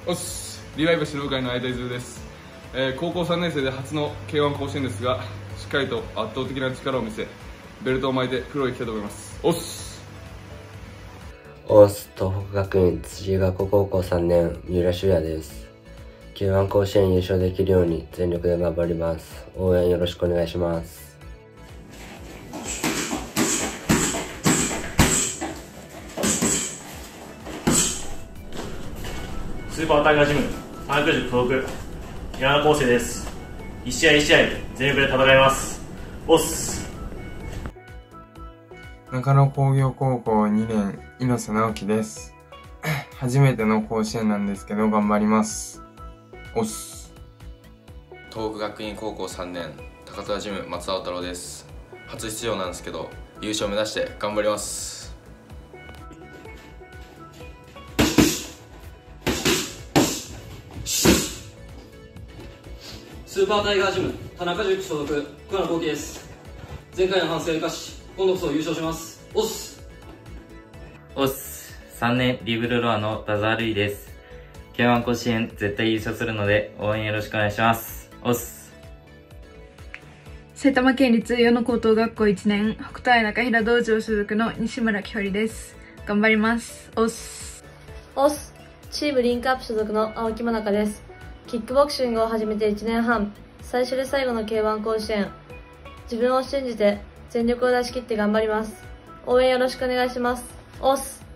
おっす、リバイバシの向井の相田泉です。高校3年生で初の K1 甲子園ですが、しっかりと圧倒的な力を見せ、ベルトを巻いてプロへ行きたいと思います。おっす。 オース東北学院辻学高校3年三浦修也です。K1 甲子園優勝できるように全力で頑張ります。応援よろしくお願いします。 スーパータイガージム田中塾所属山田康生です。一試合一試合全力で戦います。おっす。 中野工業高校2年猪瀬直樹です。初めての甲子園なんですけど頑張ります。おっす。 東北学院高校3年高田ジム松田太郎です。初出場なんですけど優勝目指して頑張ります。 スーパータイガージム田中塾所属桑名幸喜です。前回の反省を生かし今度こそ優勝します。おっす。 おっす。3年リブルロアの田沢瑠衣です。K1 甲子園絶対優勝するので応援よろしくお願いします。おっす。 埼玉県立与野高等学校1年北斗中平道場所属の西村きほりです。頑張ります。おっす。 おっす。チームリンクアップ所属の青木真中です。キックボクシングを始めて1年半、最初で最後の K1 甲子園。自分を信じて全力を出し切って頑張ります。応援よろしくお願いします。おっす。